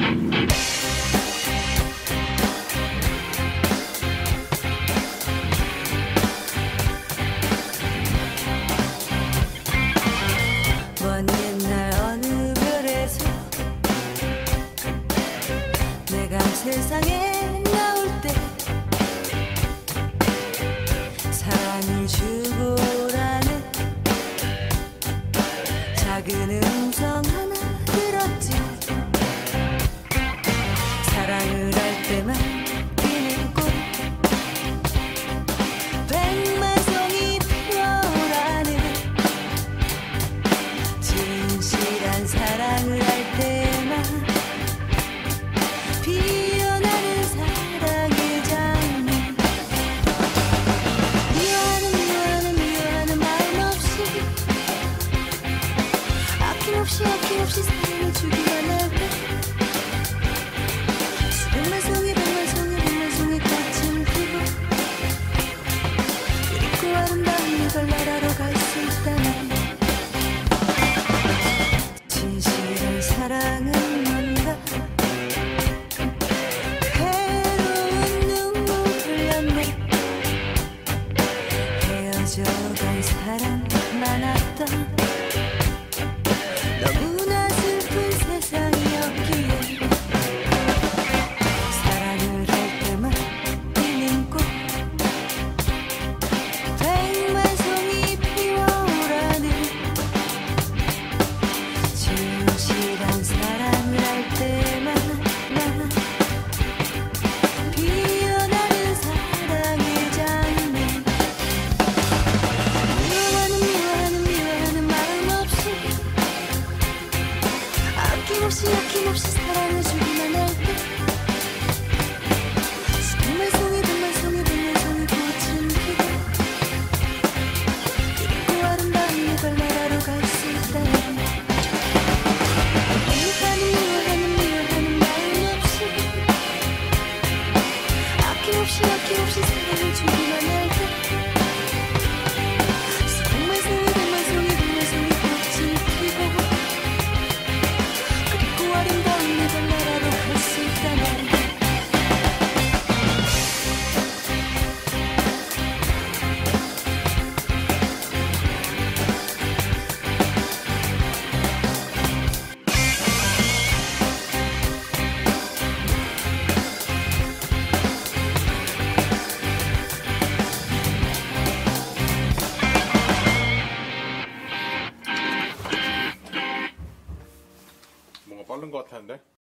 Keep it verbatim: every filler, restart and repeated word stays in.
세상에 나올 때 사랑을 주고라는 작은 음성 하나 들었지. 사랑을 할 때만 피는 꽃 백만송이 피어라는 진실한 사랑을 할 때만 피 아낌없이 사랑을 주기만 할 때 수백만 송이 백만 송이 백만 송이 꽃을 피고 그리고 아름다운 이걸 나라로 갈 수 있다면 진실한 사랑은 뭔가 괴로운 눈물 흘렸네. 헤어져간 사랑 많았던 너무나 슬픈 세상이었기에 사랑을 할 때만 피는 꽃 백만 송이 피어라는 진실한 사랑을 할 때만 난 피어나는 사랑의 장미 미워하는 미워하는 미워하는 마음 없이 아낌없이 아낌없이 사랑을 주기만 할 때 수백만 송이 백만 송이 백만 송이 꽃은 피고 그리고 아름다운 이걸 나라로 갈 수 있다면 미워하는 미워하는 미워하는 마음 없이 아낌없이 아낌없이 사랑을 주기만 할 때 수백만 송이 백만 송이 백만 송이 꽃은 피고 아름다운 이걸 나라로 갈 수 있다면 뭔가 빠른 것 같았는데?